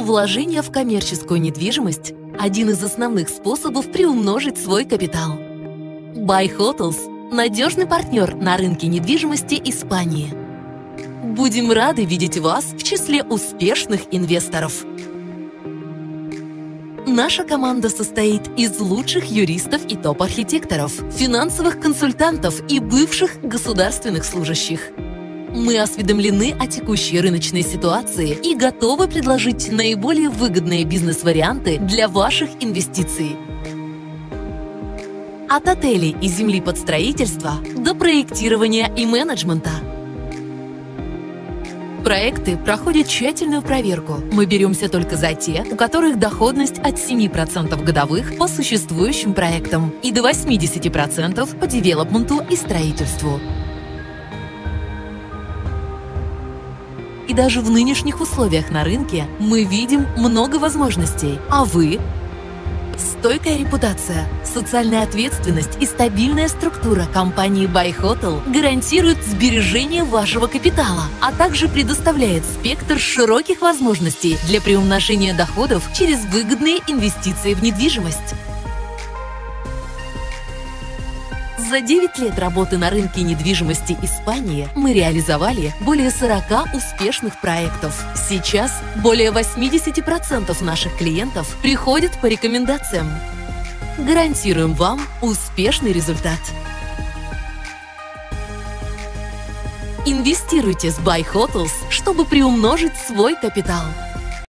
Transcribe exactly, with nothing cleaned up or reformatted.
Вложение в коммерческую недвижимость – один из основных способов приумножить свой капитал. Buy Hotels – надежный партнер на рынке недвижимости Испании. Будем рады видеть вас в числе успешных инвесторов. Наша команда состоит из лучших юристов и топ-архитекторов, финансовых консультантов и бывших государственных служащих. Мы осведомлены о текущей рыночной ситуации и готовы предложить наиболее выгодные бизнес-варианты для ваших инвестиций. От отелей и земли под строительство до проектирования и менеджмента. Проекты проходят тщательную проверку. Мы беремся только за те, у которых доходность от семи процентов годовых по существующим проектам и до восьмидесяти процентов по девелопменту и строительству. И даже в нынешних условиях на рынке мы видим много возможностей. А вы? Стойкая репутация, социальная ответственность и стабильная структура компании Buy Hotel гарантируют сбережение вашего капитала, а также предоставляет спектр широких возможностей для приумножения доходов через выгодные инвестиции в недвижимость. За девять лет работы на рынке недвижимости Испании мы реализовали более сорока успешных проектов. Сейчас более восьмидесяти процентов наших клиентов приходят по рекомендациям. Гарантируем вам успешный результат. Инвестируйте с Buy Hotels, чтобы приумножить свой капитал.